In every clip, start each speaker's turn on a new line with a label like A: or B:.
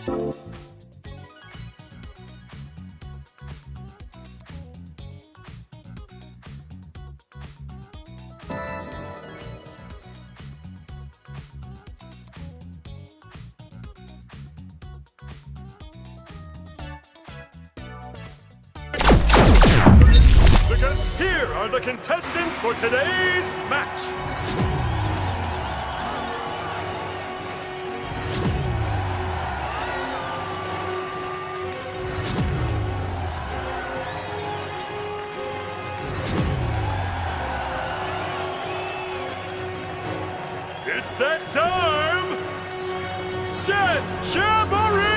A: Because here are the contestants for today's match. It's that time! Death Jamboree!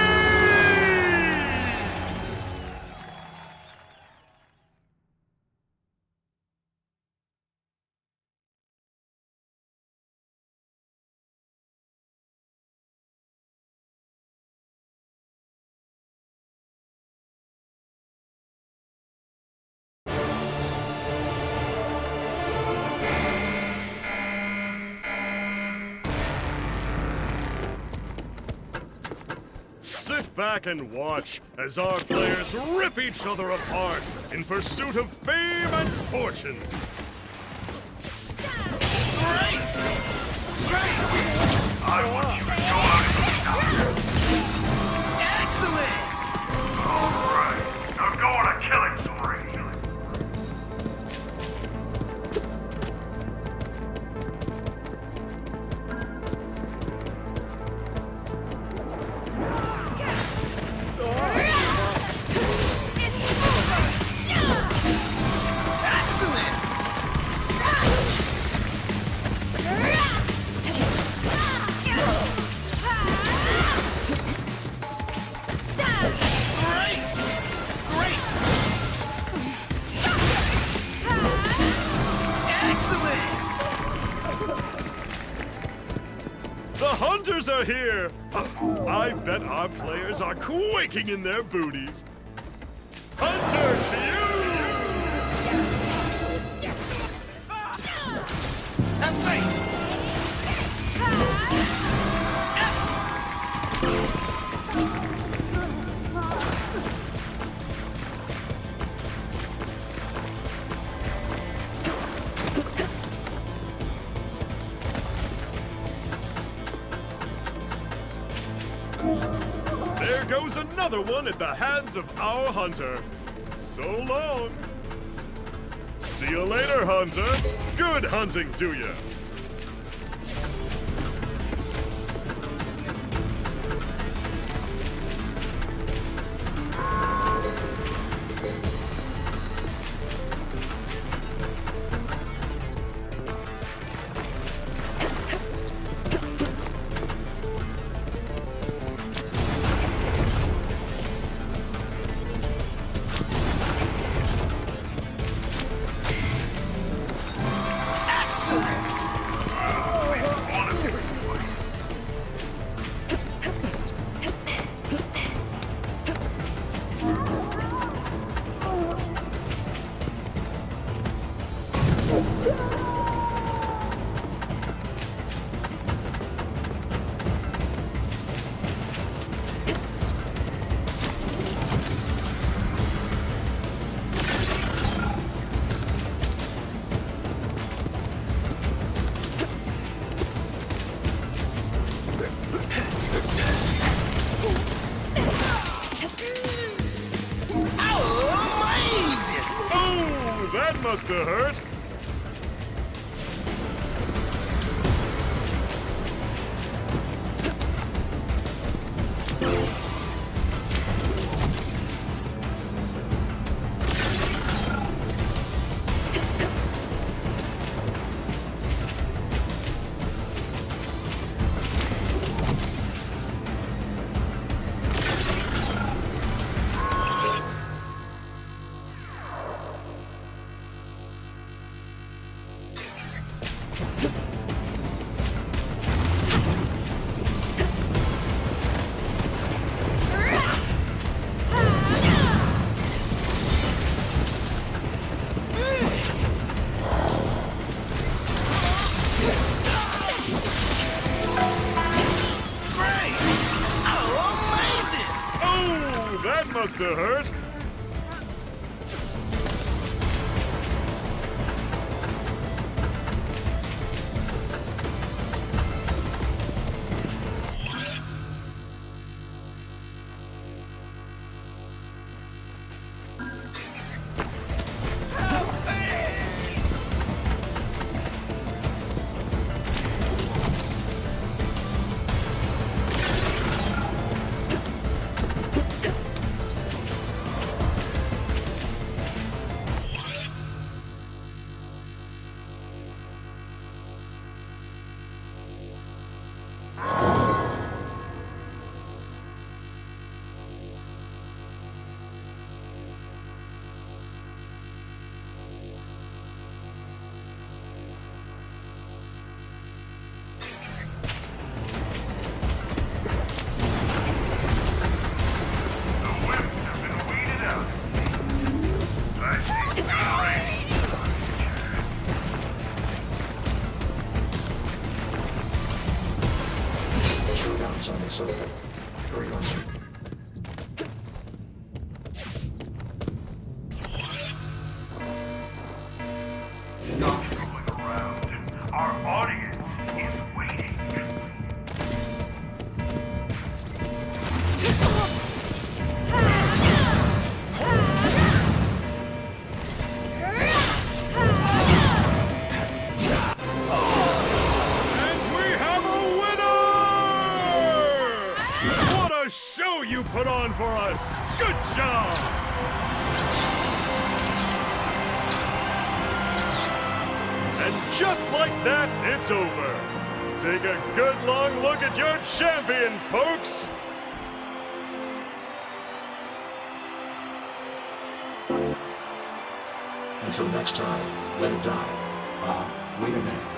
A: Sit back and watch as our players rip each other apart in pursuit of fame and fortune.
B: Great! Great! I want you to go out and stop. Excellent! All right, now go on a killing spree.
A: The hunters are here! I bet our players are quaking in their booties. Hunter Q!
B: That's great!
A: There goes another one at the hands of our hunter. So long. See you later, hunter. Good hunting to you. That must have hurt. used to hurt.
C: On this open. Hurry on.
B: Stop fooling around. Our audience is waiting.
A: Show you put on for us. Good job. And just like that, it's over. Take a good long look at your champion, folks.
C: Until next time, let it die. Wait a minute.